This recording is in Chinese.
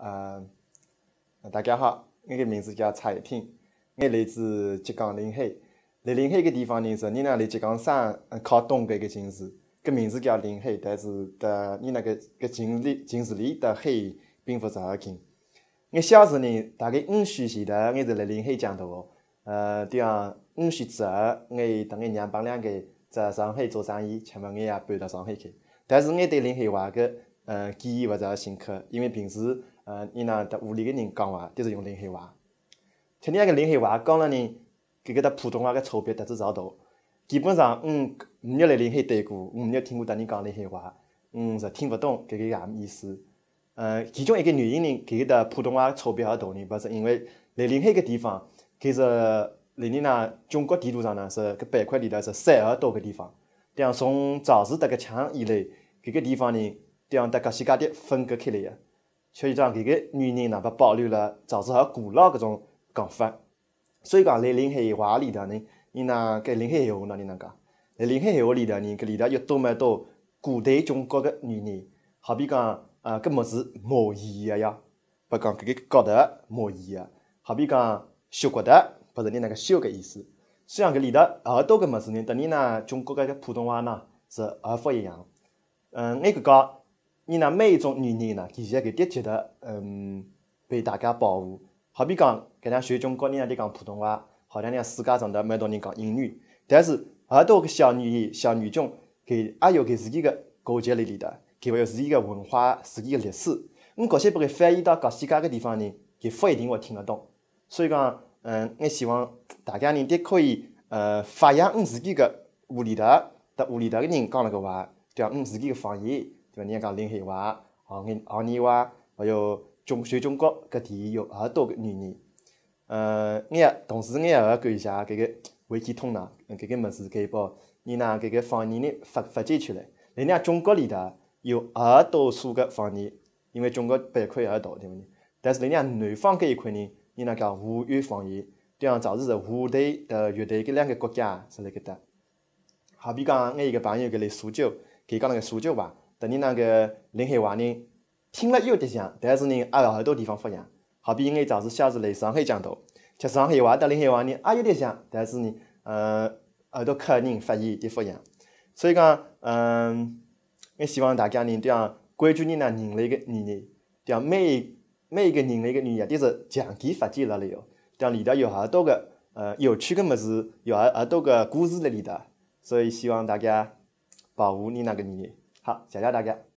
大家好，我的名字叫蔡一平，我来自浙江临海。在临海个地方呢，是你那里浙江省靠东个一个城市，个名字叫临海，但是你那个城市里的海并不是很近。我小时候呢，大概5岁前头，我是在临海长大的。这样5岁之后，我跟我娘帮两个在上海做生意，那么我也搬到上海去。但是我对临海话个记忆不是很深刻，因为平时你那在屋里个人讲话都是用临海话。像你那个临海话讲了呢，搿个搭普通话个差别特别老大。基本上没有来临海待过，没有听过搭人讲临海话，是听不懂搿个啥意思。其中一个原因呢，搿个搭普通话差别很大呢，不是因为来临海个地方，搿是辣你那中国地图上呢是搿板块里头是山很多个地方。这样从赵氏搭个墙以来，搿个地方呢，这样搭各西各地分割开来个。所以讲搿个原因呢，保留了赵氏很古老搿种讲法。所以讲，辣临海话里头呢，你那搿临海闲话哪能讲？辣临海闲话里头呢，搿里头有多么多古代中国个语言，好比讲搿物事毛衣个呀，不讲搿个角头毛衣个，好比讲修骨头，不是你那个修个意思。虽然搿里头很多个物事呢，跟你那中国个普通话呢是很不一样。我搿讲，你那每一种语言呢，其实搿的确的被大家保护。好比讲，搿能全中国人在讲普通话，好像世界上头蛮多人讲英语，但是很多个小语言、小语种，搿也有搿自己个国籍辣里头，搿有自己个文化、自己个历史。搿些把搿翻译到各世界个地方呢，搿勿一定会听得懂。所以讲，我希望大家呢，都可以发扬自己个屋里头屋里头个人讲了个话，对伐？自己个方言，对伐？人家讲临海话、方言话，还有全中国搿地有很多个语言。同时我也要感谢搿个维基通呢，搿个物事可以把你那搿个方言呢发展出来。人家中国里头有很多数个方言，因为中国板块很大，对勿对？但是人家南方搿一块呢，人家讲沪语方言，这样主要是沪台、粤台搿两个国家是辣搿搭。好比讲，我一个朋友搿来苏州，搿讲那个苏州话，跟你那个临海话呢，听了有点像，但是呢，也有很多地方不一样。好比我早是小时来上海长大，吃上海话跟临海话呢也有点像，但是呢，很多口音发音都不一样。所以讲，我希望大家呢，这样关注你那人类个语言，这样每一个人类个语言都是长期发展落来个，这样里头有很多个有趣个物事，有很多个故事辣里头，所以希望大家保护你那个语言。好，谢谢大家。